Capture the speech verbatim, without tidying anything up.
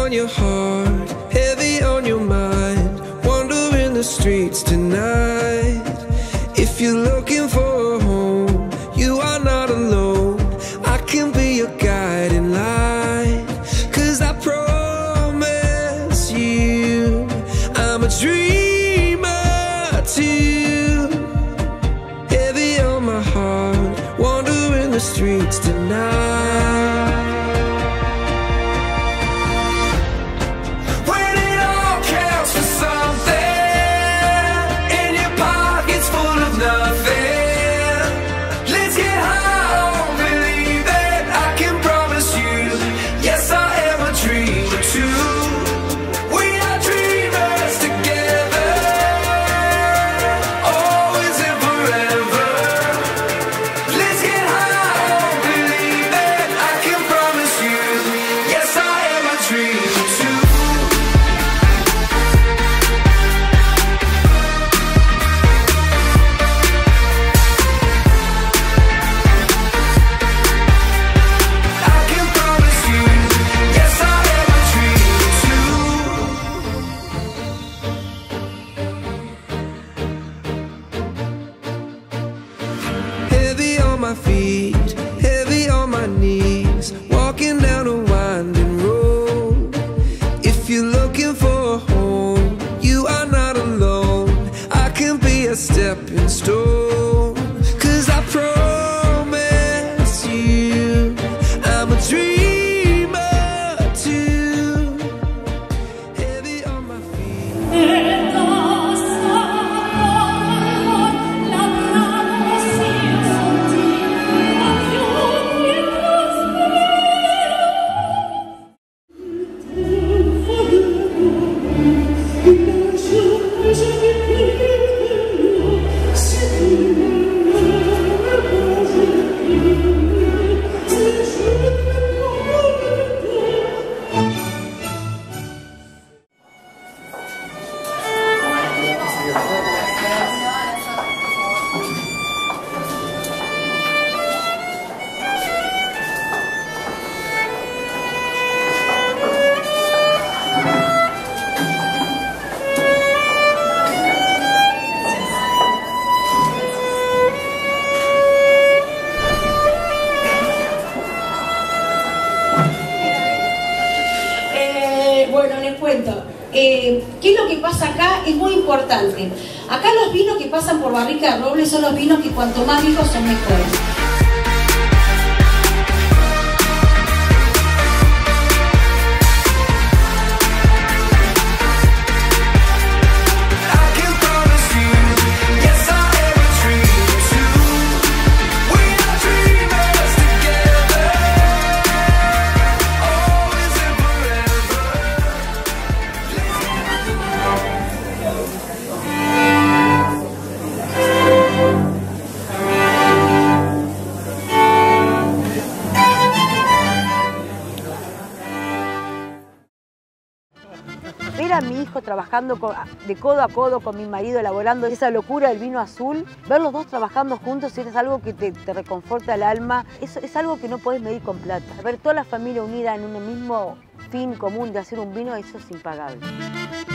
on your heart, heavy on your mind, wandering the streets tonight. If you're looking for a home, you are not alone. I can be your guiding light, 'cause I promise you I'm a dreamer too. Heavy on my heart, wandering the streets tonight. When it all counts for something and your pocket's full of nothing, let's get high on believe that I can promise you, yes I am a dreamer too. We are dreamers together, always and forever. Let's get high on believe that I can promise you, yes I am a dreamer too. I can promise you, yes I am a dreamer too. Heavy on my feet, heavy on my knees, walking down a winding road. If you're looking for a home, you are not alone. I can be a stepping stone, 'cause I promise you I'm a dreamer too. Heavy on my feet. Eh, bueno, les cuento. Eh, ¿Qué es lo que pasa acá? Es muy importante. Acá los vinos que pasan por barrica de roble son los vinos que cuanto más viejos son mejores. I can promise you, yes I am a dreamer too. We are dreamers together, always and forever. Ver a mi hijo trabajando con- de codo a codo con mi marido, elaborando esa locura del vino azul, ver los dos trabajando juntos es algo que te, te reconforta el alma, es, es algo que no podés medir con plata. Ver toda la familia unida en un mismo fin común de hacer un vino, eso es impagable.